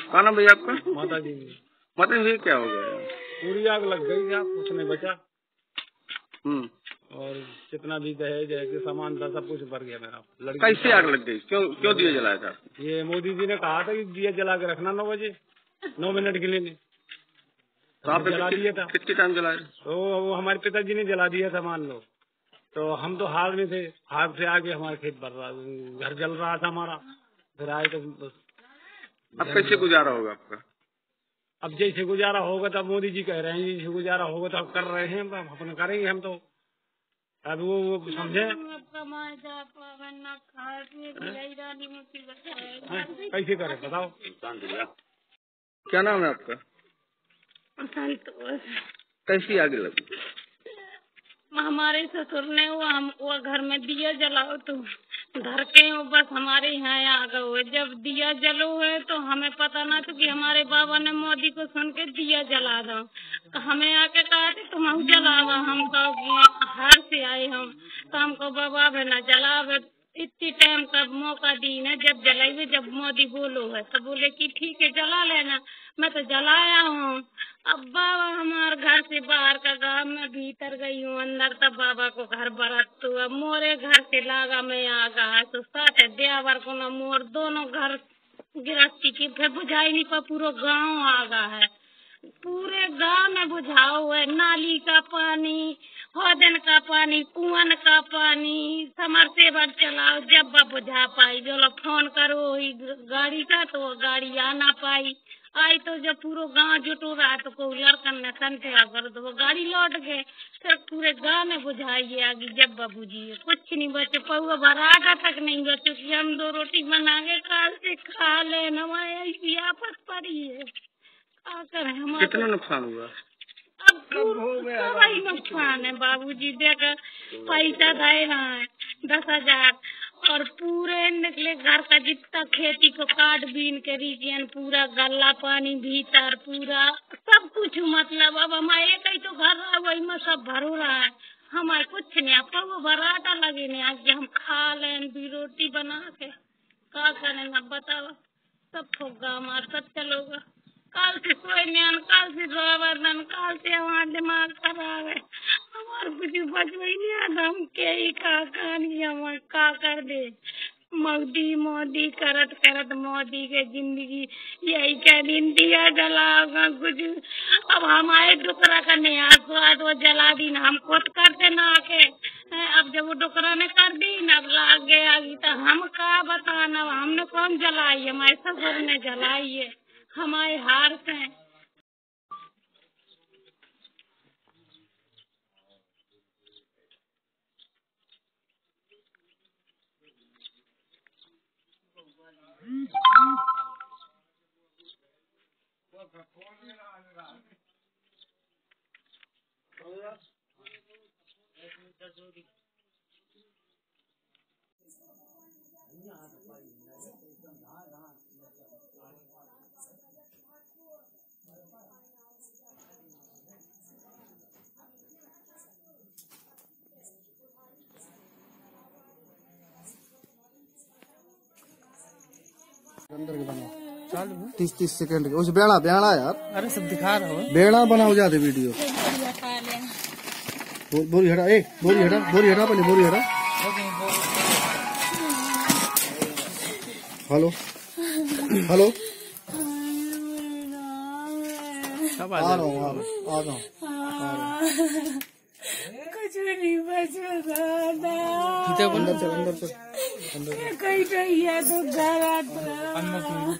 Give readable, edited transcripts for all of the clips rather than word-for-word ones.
क्या नाम भैया आपका? माता जी। माता जी क्या हो गया? पूरी आग लग गई यार, कुछ नहीं बचा। और जितना भी दहेज है सामान था सब कुछ भर गया मेरा। कैसे आग लग गई? क्यों दिया जलाया था? ये मोदी जी ने कहा था कि दिया जला के रखना 9 बजे 9 मिनट के लिए। तो आपने जला दिया था। कितने टाइम जलाया? तो वो हमारे पिताजी ने जला दिया था मान लो। तो हम तो हार में थे, हार से आगे हमारे खेत भर रहा, घर जल रहा था हमारा। फिर आए तो अब कैसे गुजारा होगा आपका? अब जैसे गुजारा होगा तब मोदी जी कह रहे हैं जैसे गुजारा होगा तो अब कर रहे हैं, अब अपन करेंगे हम तो। अब वो समझे कैसे करे बताओ। क्या नाम है आपका? संतोष। कैसी आगे लगी? हमारे ससुर ने वो घर में दिया जलाओ तो धर के वो बस हमारे यहाँ आ गए। जब दिया जलो है तो हमें पता ना था कि हमारे बाबा ने मोदी को सुन के दिया जला दो। तो हमें आके कहा थे तुम जलावा। हम तो हार से आए हम तो हमको बाबा भी न जलावे। इतनी टाइम का मौका दी ना जब जलाइए जब मोदी बोलो है तो बोले कि ठीक है जला लेना। मैं तो जलाया हूँ। अब बाबा हमारे घर से बाहर का गाँव में भीतर गई हूँ अंदर तब बाबा को घर बरत तो अब मोरे घर से लागा मैं आ गया तो साथ देवर को न मोर दोनों घर गिरफ्ती की फिर बुझाई नहीं पर पूरा गाँव आ गया है। पूरे गांव में बुझाओ है। नाली का पानी, होदन का पानी, कुआं का पानी, समरसेबल चलाओ जब बुझा पाई। जो लोग फोन करो गाड़ी का तो वो गाड़ी आ ना पाई। आई तो जब पूरा गांव जुटो रहा तो कोई लड़कन ने संतेरा करो तो वो गाड़ी लौट गए। फिर पूरे गांव में बुझाइए आगे जब बुझी कुछ नहीं बचे। पौवा भराटा तक नहीं बचे कि हम 2 रोटी बना के काल से खा ले। हमारे ऐसी आफत पड़ी है। कितना नुकसान हुआ? अब वही नुकसान है बाबूजी। देखा पैसा दे रहा है 10,000 और पूरे निकले घर का जितना खेती को काट बीन के रीजन पूरा गला पानी भीतर पूरा सब कुछ मतलब। अब हमारे कहीं तो घर रहा वही में सब भरो रहा है। हमारे कुछ नहीं आपका वो भराटा लगे नहीं आज हम खा लें 2 रोटी बना के क्या करें अब बताओ। सब होगा हमारा सब चलोगा। काल से सोए नहीं काल से रोवरन काल से हमारा दिमाग खराब है। हमारे कुछ बच ही नहीं आता। हम क्या ही कहानी हम का कर दे। मोदी मोदी करत करत मोदी के जिंदगी यही कह दिन दिया जलाओगा कुछ। अब हमारे डुकरा का नया स्वाद वो जला दी ना हम खुद करते ना आके। अब जब वो डुकरा ने कर दी ना अब लाग गया तो हम का बताना। हमने कौन जलाई? हमारे ससुर ने जलाई है हमारे हार से। अंदर के बना 30 सेकंड के उस बेड़ा बेड़ा यार। अरे सब दिखा रहा हूँ बेड़ा बनाओ जाते वीडियो। बोरी हटा बोरी हटा पहले बोरी हटा। हेलो हेलो आ रहा हूँ कुछ नहीं बच रहा अंदर चल कहीं कहीं तो घर आता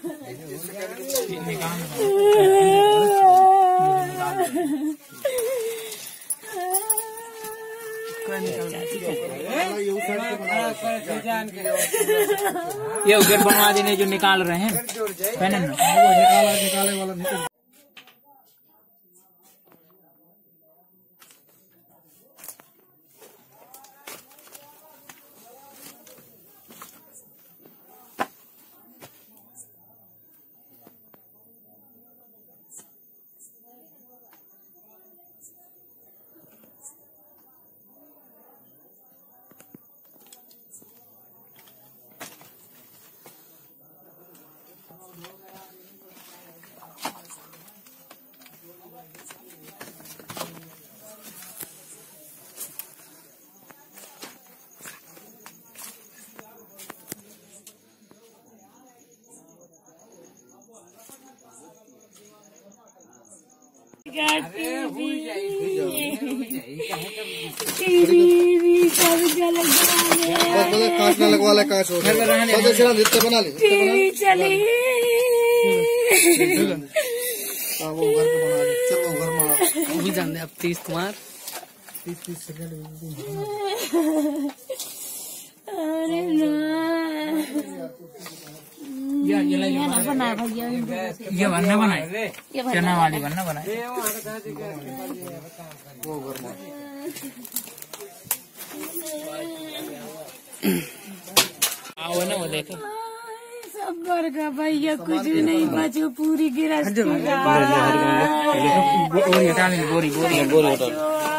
ये उधर बनवा देने जो निकाल रहे हैं पहले निकाले वाला कांच ना लगवा ले, कांच हो गया जितने बना ले चली वो घर पे बना ले। चलो घर में वो भी जान दे अब 30 कुमार 30 सेकंड अरे ये ना बना भैया, ये बनना बनाए, चना वाली बनना बनाए। वो घर में आओ ना वो देखे सबर का भैया, कुछ नहीं बचो, पूरी गिरफ्ती बोरी हटा ले, बोरी बोरी बोरी हटा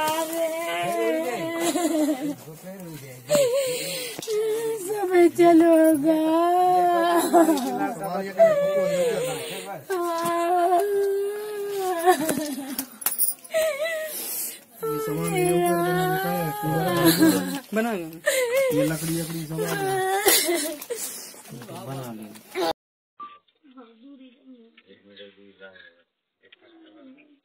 सब चलोगा। बना ये लकड़ी बना ले।